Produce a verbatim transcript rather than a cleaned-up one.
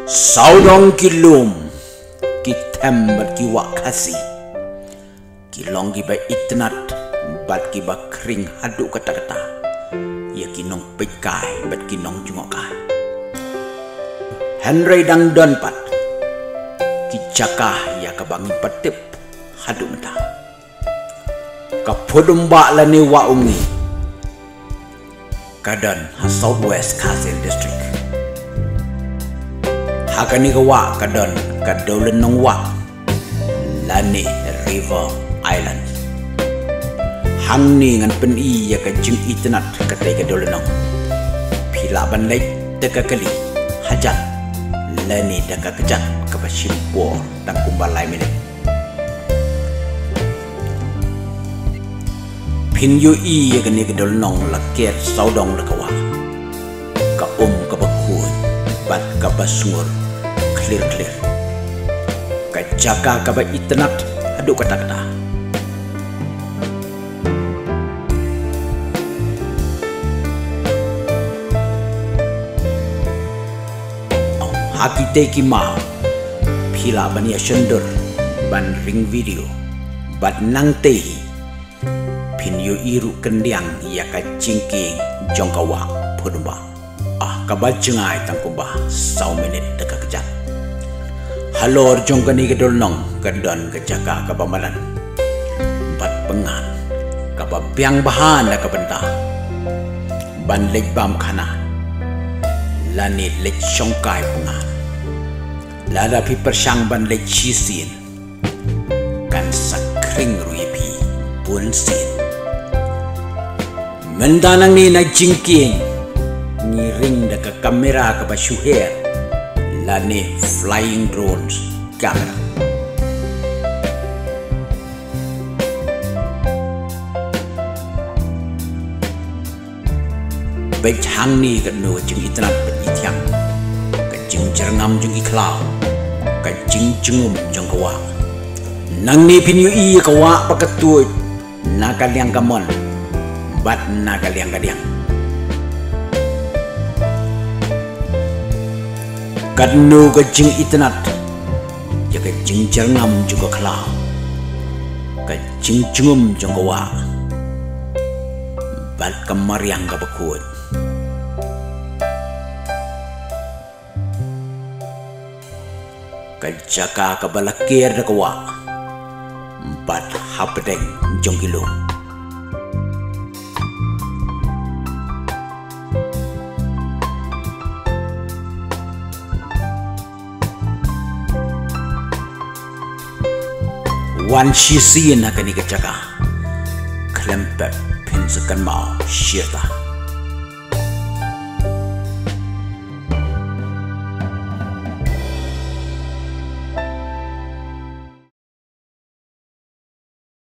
Saudong kilum kitem bat ki wakasi kilong ki ba itnat bat ki ba kring hadu kata-kata ya kinong pekai bat kinong jungoka Henry dang don pat ki cakah ya kabangi patip hadu menta ka podumba lani wa ungi kadan ha Southwest Kasil District hakani ka wa kadon kadolen nong wa lani River Island hangni ngan pen i ya ka jing itnat katai kadolen nong pila ban lek deka kali hajat lani deka kejat ka pasimpor dan kumbalai milik pin yu i ya kani kadolen nong laker saudong lekawa ka um ka bakun bat ka basungur clear clear kajaga kaba itnat adu kata-kata oh, hakite ki mau pila bania shendur ban ring video bat nang tehi pin yu iru kendiang ya ka cingking jongkawa podumba ah kabajengai tangkumba sau minit deka kejat halor jongkani kedol nong kedon kejaka kabamalan bat pengan kababiang bahan da kabenta ban lek bam khana lani lek shongkai pengan lada pi persang ban lek chisin kan sakring ruipi bun sin mendanang ni na jingking ngiring da ka kamera ka basyuher lani flying drones kamera baik hang ni ka no jing itnat bet ityang ka jing jerngam jing iklau ka jing jengum jong kawa nang ni pin yu i kawa pakatui nakaliang kamon bat nakaliang kadiang kadno ka jing itnat ya ka jing jerngam juga klau ka jing jengum jong kawa bat kamariang ka bakut ka jaka ka balakir da kawa bat hapdeng jong kilung wan shi sin na kani kacaka klempet pinsakan mau syirta